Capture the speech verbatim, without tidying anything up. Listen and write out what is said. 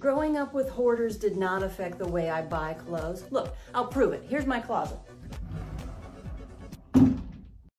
Growing up with hoarders did not affect the way I buy clothes. Look, I'll prove it. Here's my closet.